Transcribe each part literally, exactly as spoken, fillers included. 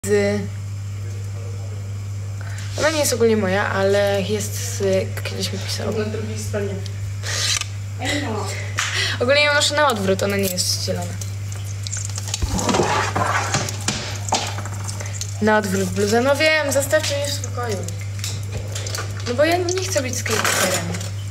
z... Ona nie jest ogólnie moja, ale jest z... Kiedyś mi pisał. Na drugiej stronie. Ej no. Ogólnie ją noszę na odwrót, ona nie jest zielona. Na odwrót bluza. No wiem, zostawcie mnie w spokoju. No bo ja nie chcę być skaterem.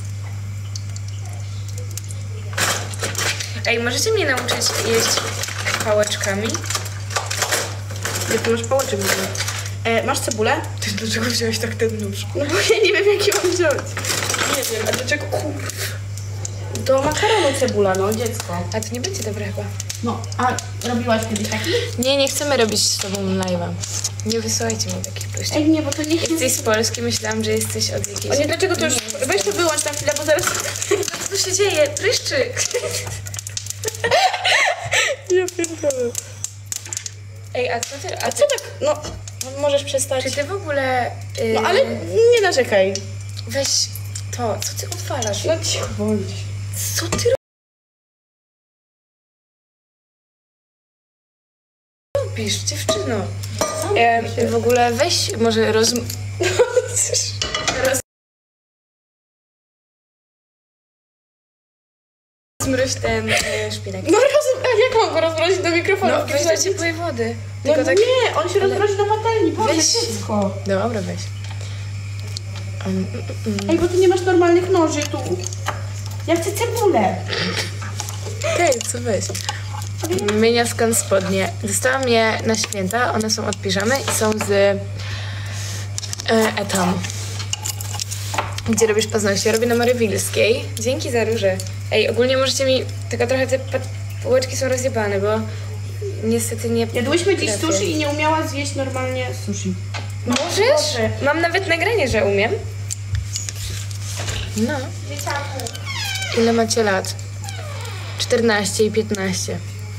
Ej, możecie mnie nauczyć jeść pałeczkami? Nie, ty masz pałeczek. E, masz cebulę? Ty dlaczego wziąłeś tak ten nóż? No bo ja nie wiem, jaki mam wziąć. Nie wiem, a dlaczego kur... Do makaronu cebula, no dziecko. A to nie będzie dobre chyba. No, a robiłaś kiedyś taki? Nie, nie chcemy robić z tobą live'a. Nie wysyłajcie mi takich pryszczów. Ej, nie, bo to nie... Jesteś z Polski, myślałam, że jesteś od jakiejś... O nie, dlaczego to już... Nie, Weź to wyłącz na chwilę, bo zaraz... co tu się dzieje? Pryszczyk! Ja pierdolę. Ej, a co ty... A A ty, co tak? No, możesz przestać. czy ty w ogóle... Yy, No ale nie narzekaj. Weź to, co ty odwalasz? No cicho bądź. Co ty robisz, dziewczyno? E, w ogóle weź może roz... roz... Zmroź ten e, szpinak. No roz... A jak mam go rozmrozić do mikrofonu? No weź do ciepłej wody. No Tylko tak... nie, on się ale- rozmrozi do patelni, Boże, Weź. dziecko. Dobra, weź. Um, Ej, bo ty nie masz normalnych noży tu. Ja chcę cebulę. Okej, okay, co weź. Mynia skąd spodnie. Dostałam je na święta, one są od piżamy i są z e, Etam. Gdzie robisz paznokcie? Robię na Marywilskiej. Dzięki za róże. Ej, ogólnie możecie mi... Tylko trochę te półeczki są rozjebane, bo niestety nie... Jadłyśmy dziś trafię. sushi i nie umiała zjeść normalnie sushi. Możesz? Boże. Mam nawet nagranie, że umiem. No. Dzieciaku. Ile macie lat? czternaście i piętnaście.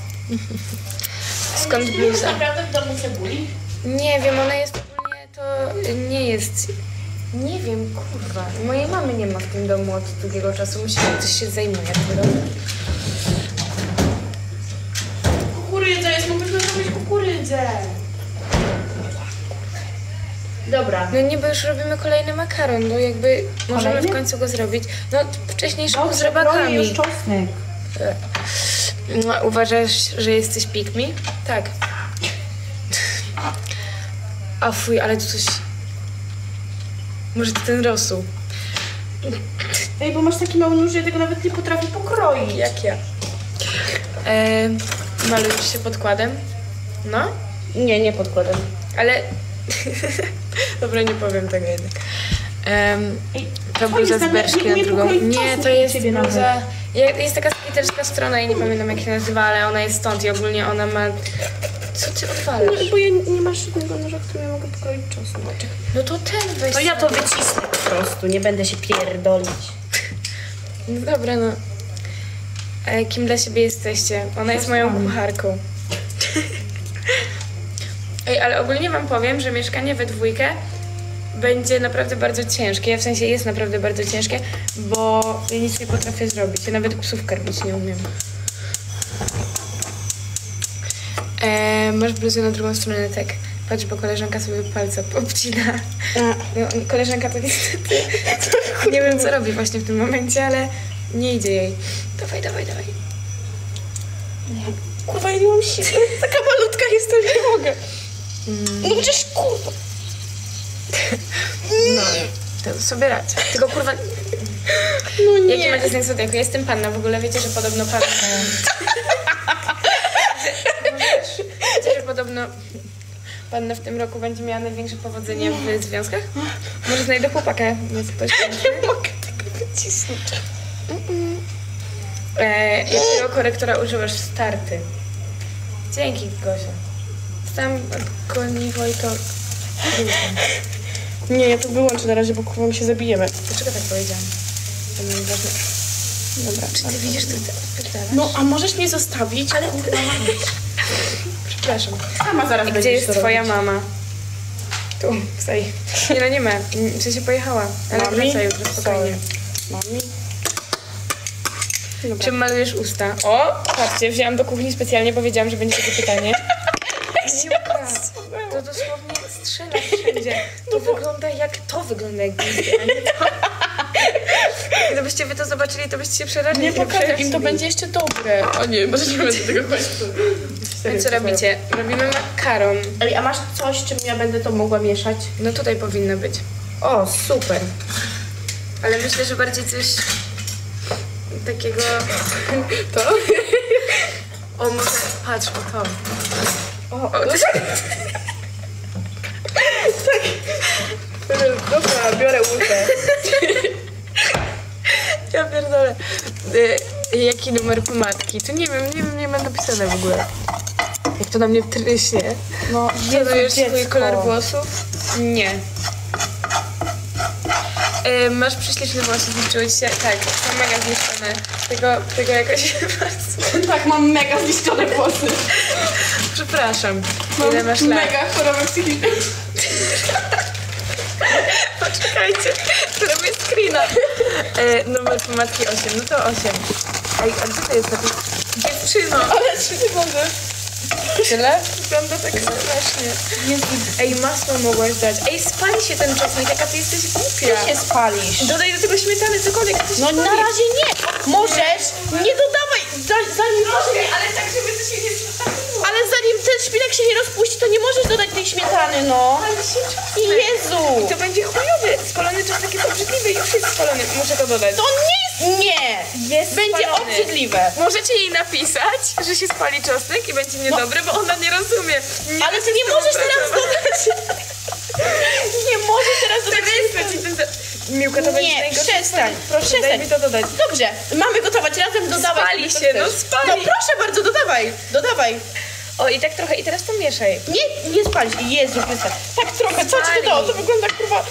Skąd Masz bluza? naprawdę w domu cebuli? Nie wiem, ona jest ogólnie, to nie jest... Nie wiem, kurwa. Mojej mamy nie ma w tym domu od długiego czasu. Myślę, że ktoś się zajmuje tym. Kukurydza jest, mogliśmy zrobić kukurydzę. Dobra. No niby już robimy kolejny makaron, no jakby możemy Kolejny? w końcu go zrobić. No wcześniej szybko z Dobrze, broję rybakami. już czosnek. No, uważasz, że jesteś pick me? Tak. A fuj, ale tu coś... Może to ten rosół. Ej, bo masz taki mały nóż, że ja tego nawet nie potrafię pokroić. Jak ja. E, malujesz się podkładem? No, Nie, nie podkładam. ale... Dobra, nie powiem tego jednak. Um, Ej, to co bluza jest z na- berszki nie na umiem drugą. pokroić Nie, czosnku to u jest ciebie bluza... Ja- Jest taka skiterska strona i nie pamiętam jak się nazywa, ale ona jest stąd i ogólnie ona ma... Co ty odwalasz? No, bo ja nie masz żadnego noża, którym ja mogę pokroić czosnek. No to ten weź. To ja to sobie. wycisnę po prostu, nie będę się pierdolić. No dobra, no. E, kim dla siebie jesteście? Ona jest moją kucharką. Ej, ale ogólnie wam powiem, że mieszkanie we dwójkę będzie naprawdę bardzo ciężkie. Ja w sensie jest naprawdę bardzo ciężkie, bo ja nic nie potrafię zrobić. Ja nawet psów karmić nie umiem. E, masz bluzę na drugą stronę, tak. Patrz, bo koleżanka sobie palca obcina. No, koleżanka to niestety... Nie wiem, co robi właśnie w tym momencie, ale nie idzie jej. Dawaj, dawaj, dawaj. Nie. Kurwa, ja nie mam siły. Taka malutka jestem, nie mogę. Mm. No przecież kurwa. No, to sobie radź. Tylko kurwa... No nie. Jaki macie znak zodiaku? Ja jestem panna. W ogóle wiecie, że podobno panna... Wiecie, że podobno panna w tym roku będzie miała największe powodzenie w związkach? Może znajdę chłopaka, jest ktoś Nie mogę tego wycisnąć. e, Jakiego korektora używasz? Starty. Dzięki, Gosia. Tam koni Wojtok. Nie, ja to wyłączę na razie, bo kurwa mi się zabijemy. Dlaczego tak powiedziałam? To nie ważne. Dobra. Czy ty widzisz, że ty odpierdalasz? No, a możesz mnie zostawić? Ale Przepraszam. sama zaraz I będziesz gdzie jest to twoja robić. mama? Tu, stoi. Nie no, nie ma. W sensie pojechała. Ale Mami? wraca jutro, spokojnie. Mami? Dobra. Czym malujesz usta? O, patrzcie, wzięłam do kuchni specjalnie, bo wiedziałam, że będzie takie pytanie. To, to dosłownie strzela wszędzie. To wygląda jak... To wygląda jak gwizdek, a nie to. Gdybyście wy to zobaczyli, to byście się przerażili. Nie pokażę im, to będzie jeszcze dobre. O nie, może nie będę tego chodzić. No co robicie? Robimy makaron. Ej, a masz coś, czym ja będę to mogła mieszać? No tutaj powinno być. O, super. Ale myślę, że bardziej coś takiego... To? O, może... Patrz, o to. O, O, to... Dobra, biorę łyżkę. Ja pierdolę. Y, jaki numer pomadki? Tu nie wiem, nie wiem, nie ma napisane w ogóle. Jak to na mnie tryśnie. No, Planujesz swój dziecko. kolor włosów? Nie. Y, masz prześliczne włosy, zniszczyły ci się? Tak, są mega zniszczone. Tego, tego jakoś bardzo... Tak, mam mega zniszczone włosy. Przepraszam. Mam Ile masz lat? mega chorobę psychiczną. Poczekajcie, zrobię screena. E, numer pomadki osiem, no to osiem. Ej, a gdzie to jest napis? Dziewczyno! Ale czy ty możesz? Tyle? Wygląda tak strasznie. Jezu, Ej, masło mogłaś dać. Ej, spali się ten czosnek, jaka ty jesteś głupia. ty się spalisz. Dodaj do tego śmietany, cokolwiek, ty się No spali. na razie nie. Możesz. Nie dodawaj. Za- Zanim Może, ale tak, żeby to się nie zostawiło. Ale zanim ten szpinak się nie rozpuści, to nie możesz dodać tej śmietany, no. Ale się czosnek. Jezu. I to będzie chujowy. Spalony czosnek jest obrzydliwy, już jest spalony. Muszę to dodać. To nie jest... Nie. Jest Będzie spalony. obrzydliwe. Możecie jej napisać, że się spali czosnek i będzie niedobry, bo ona nie rozumie. Nie Ale wie, ty nie co z możesz tobą teraz pracować. dodać. Nie możesz teraz dodać. Przestań ci ten za- Miłka, to będzie Nie, najgorsze. przestań. Proszę, Przestań. daj mi to dodać. Dobrze, mamy gotować razem, dodawaj. Spali co się, chcesz. no spali. No proszę bardzo, dodawaj, dodawaj. O, i tak trochę, i teraz pomieszaj. Nie, nie spalić. Jezu, przestań. Tak trochę, co ci Spali. dodało? To wygląda kurwa...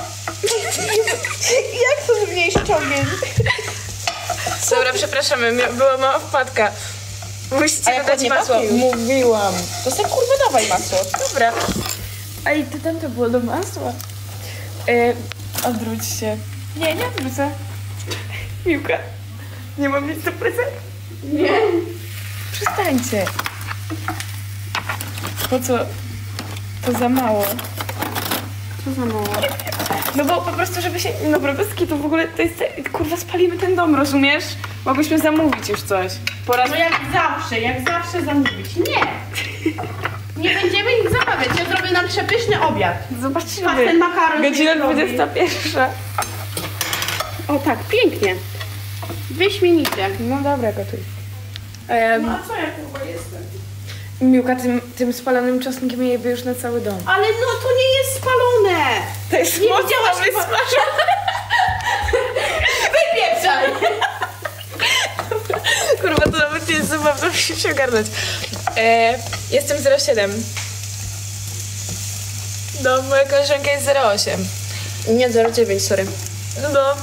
Jak to zmniejszyć ogień? Dobra, przepraszamy, mia- była mała wpadka. Musicie A jak dodać ładnie masło. pachnie już. Mówiłam. To sobie kurwa dawaj masło. Dobra. Ej, to tam to było do masła. E, odwróć się. Nie, nie odwrócę. Miłka, nie mam nic do prezentu. Nie. Przestańcie. Po co? To za mało. Co za mało? No bo po prostu, żeby się... No bez to w ogóle to jest... Kurwa, spalimy ten dom, rozumiesz? Mogłyśmy zamówić już coś. Po raz... No jak zawsze, jak zawsze zamówić. Nie. Nie będziemy nic zamawiać. Ja zrobię nam przepyszny obiad. Zobaczymy. Patrz, ten makaron Godzina się robi. dwudziesta pierwsza. O tak, pięknie. Wyśmienicie. No dobra, gotuj. Um, No a co ja kurwa jestem? Miłka, tym, tym spalonym czosnkiem jejby już na cały dom. Ale no to nie jest spalone. To jest Nie mocno widziałaś chyba- wysmażone. Wypieprzaj. Kurwa, to nawet nie jest zabawne, muszę się ogarnąć. E, jestem zero siedem. No, moja koleżanka jest zero osiem. Nie, zero dziewięć, sorry. No.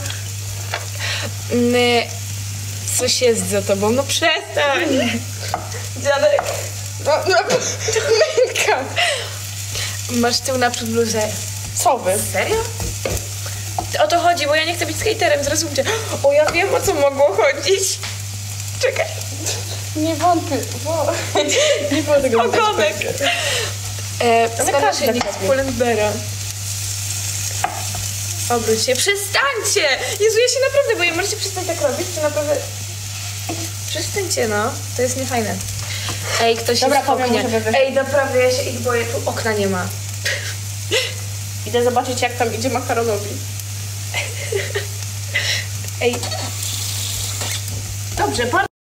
Mm, coś jest za tobą, no przestań. Dziadek. No, no, Męka. Masz tył naprzód bluzę. co wy? Serio? O to chodzi, bo ja nie chcę być skaterem, zrozumcie. O, ja wiem, o co mogło chodzić. Czekaj. Nie wątpię, bo... Nie było tego Ogonek. E, Ale Skoro każdy się nikt tak z robi. Pull&Beara. Obróć się. Przestańcie! Jezu, ja się naprawdę boję. Możecie przestać tak robić? To naprawdę... Przestańcie, no. To jest niefajne. Ej, ktoś Dobra, jest w powiem, oknie. żeby wy- Ej, naprawdę, ja się ich boję. Tu okna nie ma. Idę zobaczyć, jak tam idzie makaronowi. Ej, Dobrze, bardzo